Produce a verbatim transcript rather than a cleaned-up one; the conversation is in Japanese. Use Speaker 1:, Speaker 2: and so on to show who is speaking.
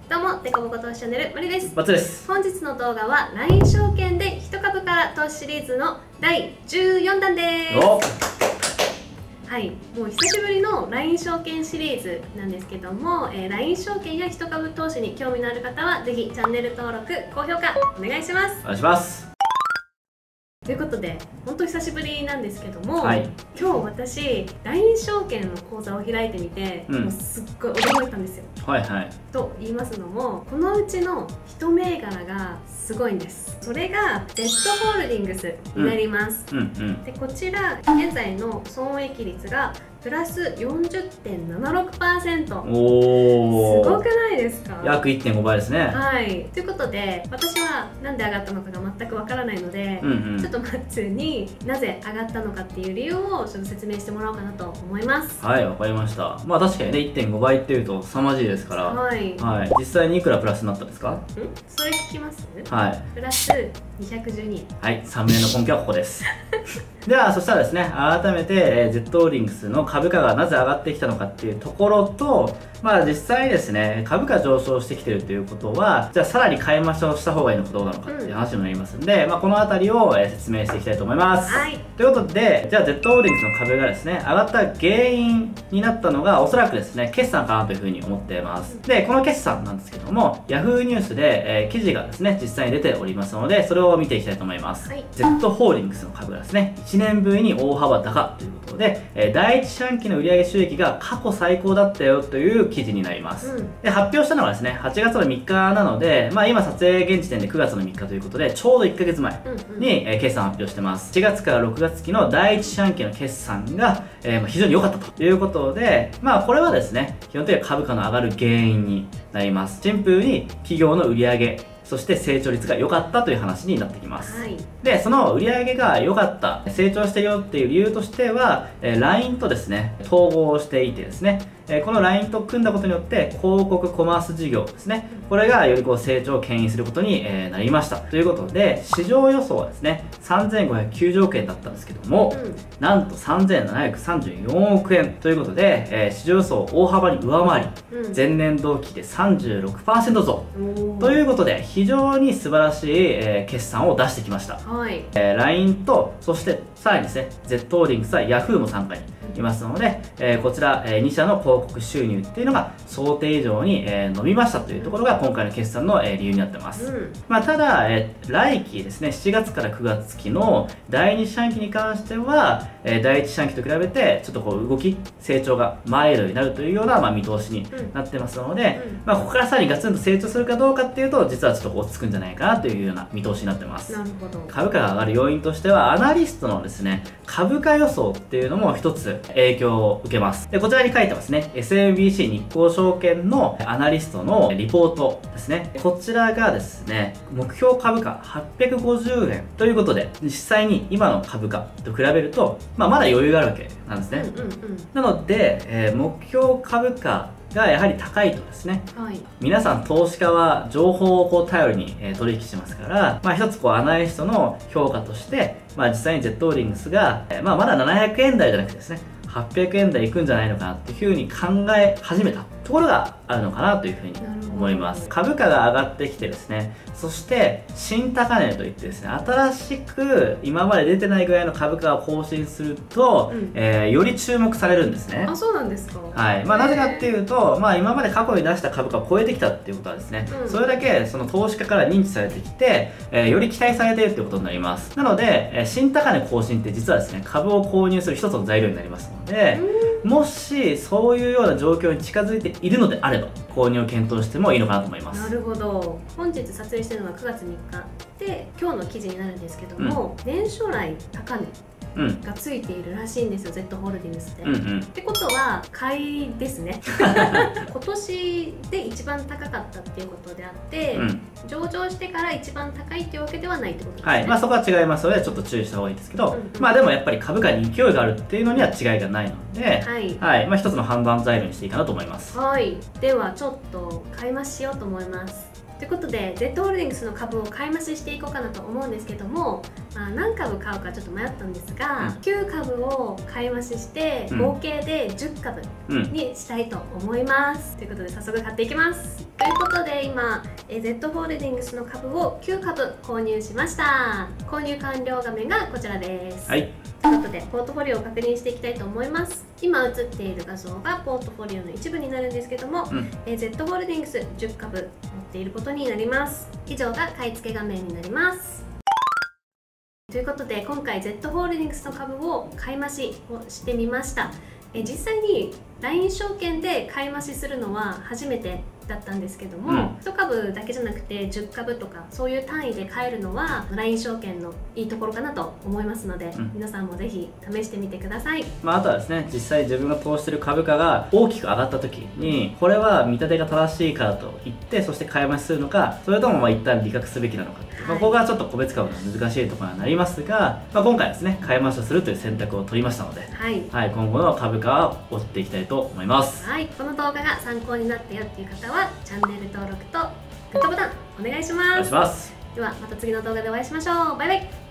Speaker 1: どうも、デコボコ投資チャンネル、まりです。
Speaker 2: バツです。
Speaker 1: 本日の動画は ライン 証券でいち株から投資シリーズのだいじゅうよんだんです。はい、もう久しぶりの ライン 証券シリーズなんですけども、えー、ライン 証券やいち株投資に興味のある方はぜひチャンネル登録、高評価お願いします。
Speaker 2: お願いします。
Speaker 1: ということで、本当久しぶりなんですけども、
Speaker 2: はい、
Speaker 1: 今日私 ライン 証券の口座を開いてみて、うん、もうすっごい驚いたんですよ。
Speaker 2: はいはい。
Speaker 1: と言いますのも、このうちのいち銘柄がすごいんです。それが ゼット ホールディングスになります。うんうんうん、でこちら現在の損益率がプラス よんじゅってんななろくパーセント。おー、すごくないですか？
Speaker 2: 約 いってんご 倍ですね。
Speaker 1: はい、ということで私はなんで上がったのかが全くわからないので、うんうん、ちょっとマッツーになぜ上がったのかっていう理由をちょっと説明してもらおうかなと思います。
Speaker 2: はい、わかりました。まあ確かにね いってんご 倍っていうと凄まじいですから、はい、はい、実際にいくらプラスになったんですか？ん
Speaker 1: それ聞きます？
Speaker 2: はい、
Speaker 1: プラスにひゃくじゅうにえん。
Speaker 2: はい、さん名の根拠はここですではそしたらですね、改めて、えー、ゼット ホールディングスの株価がなぜ上がってきたのかっていうところと、まあ実際にですね、株価上昇してきてるということは、じゃあさらに買い増しをした方がいいのかどうなのかっていう話になりますんで、うん、まあこの辺りを、えー、説明していきたいと思います。はい、ということで、じゃあ ゼット ホールディングスの株がですね、上がった原因になったのがおそらくですね、決算かなというふうに思っています。で、この決算なんですけども、Yahoo ニュースで、えー、記事がですね、実際に出ておりますので、それを見ていきたいと思います。はい、ゼット ホールディングスの株がですね、いちねんぶりに大幅高ということで、えー、だいいち四半期の売上収益が過去最高だったよという記事になります。うん、で発表したのがですね、はちがつのみっかなので、まあ、今撮影現時点でくがつのみっかということで、ちょうどいっかげつまえに、えー、決算発表してます。しがつからろくがつ期のだいいち四半期の決算が、えーまあ、非常に良かったということで、まあこれはですね、基本的には株価の上がる原因になります。シンプルに企業の売上、そして成長率が良かったという話になってきます。はい、で、その売上が良かった、成長してるよっていう理由としては、えー、ライン とですね、統合していてですね、えー、この ライン と組んだことによって広告コマース事業ですね、これがよりこう成長を牽引することに、えー、なりました。ということで、市場予想はですね、さんぜんごひゃくきゅうじゅうおくえんだったんですけども、うん、なんとさんぜんななひゃくさんじゅうよんおくえんということで、えー、市場予想を大幅に上回り、うん、前年同期で さんじゅうろくパーセント 増ということで、非常に素晴らしい、えー、決算を出してきました。はい、えー、ライン と、そしてさらにですね、ゼット ホールディングスは Yahoo も参加にいますので、えー、こちら、えー、に社の広告収入っていうのが想定以上に、えー、伸びましたというところが今回の決算の、えー、理由になってます。うん、まあ、ただ、えー、来期ですね、しちがつからくがつ期のだいに四半期に関しては、えー、だいいち四半期と比べてちょっとこう動き、成長がマイルドになるというような、まあ、見通しになってますので、うん、まあ、ここからさらにガツンと成長するかどうかっていうと、実はちょっと落ち着くんじゃないかなというような見通しになってます。なるほど。株価が上がる要因としては、アナリストのですね、株価予想っていうのも一つ影響を受けます。で、こちらに書いてますね、エスエムビーシー 日興証券のアナリストのリポートですね。こちらがですね、目標株価はっぴゃくごじゅうえんということで、実際に今の株価と比べると、まあ、まだ余裕があるわけなんですね。うんうんうん、なので、えー、目標株価がやはり高いとですね、はい、皆さん投資家は情報をこう頼りに、えー、取引してますから、まあ、一つこうアナリストの評価として、まあ、実際に ゼット ホールディングスが、えーまあ、まだななひゃくえん台じゃなくてですね、はっぴゃくえん台いくんじゃないのかなっていうふうに考え始めたところがあるのかなというふうに思います。株価が上がってきてですね、そして新高値といってですね、新しく今まで出てないぐらいの株価を更新すると、うん、えー、より注目されるんですね。
Speaker 1: あ、そうなんですか。
Speaker 2: はい。まあなぜかっていうと、まあ今まで過去に出した株価を超えてきたっていうことはですね、うん、それだけその投資家から認知されてきて、えー、より期待されているっていうことになります。なので、えー、新高値更新って実はですね、株を購入する一つの材料になりますので、もしそういうような状況に近づいているのであれば、購入を検討してもいいのかなと思います。
Speaker 1: なるほど。本日撮影してるのがくがつみっかで、今日の記事になるんですけども、うん、年初来高値がついているらしいんですよ、 ゼット ホールディングスって。うんうん、ってことは買いですね今年で一番高かったっていうことであって、うん、上場してから一番高いっていうわけではないってことですね。はい、
Speaker 2: まあ、そこは違いますのでちょっと注意した方がいいですけど、うんうん、まあでもやっぱり株価に勢いがあるっていうのには違いがないので、はい、はい、まあ、一つの判断材料にしていいかなと思います。
Speaker 1: はい、ではちょっと買い増ししようと思います。ということで ゼット ホールディングスの株を買い増ししていこうかなと思うんですけども、まあ、何株買うかちょっと迷ったんですが、うん、きゅう株を買い増しして合計でじゅっ株にしたいと思います、うん、ということで早速買っていきます。ということで今、え Z ホールディングスの株をきゅうかぶ購入しました。購入完了画面がこちらです。
Speaker 2: はい。
Speaker 1: ということで、ポートフォリオを確認していきたいと思います。今映っている画像がポートフォリオの一部になるんですけども、うん、え Z ホールディングスじゅっかぶ持っていることになります。以上が買い付け画面になります。ということで、今回 Z ホールディングスの株を買い増しをしてみました。え実際に ライン 証券で買い増しするのは初めてだったんですけども、うん、いち株だけじゃなくてじゅっかぶとかそういう単位で買えるのは ライン 証券のいいところかなと思いますので、うん、皆さんもぜひ試してみてください。
Speaker 2: まあ、あとはですね、実際自分が投資している株価が大きく上がった時にこれは見立てが正しいからと言ってそして買い増しするのか、それともまあ一旦利確すべきなのか、はい、まあここがちょっと個別株が難しいところになりますが、まあ、今回ですね買い増しをするという選択を取りましたので、はい、はい、今後の株価を追っていきたいと思います。
Speaker 1: はい、この動画が参考になったよっていう方はチャンネル登録とグッドボタンお願いします。
Speaker 2: お願いします。
Speaker 1: ではまた次の動画でお会いしましょう。バイバイ。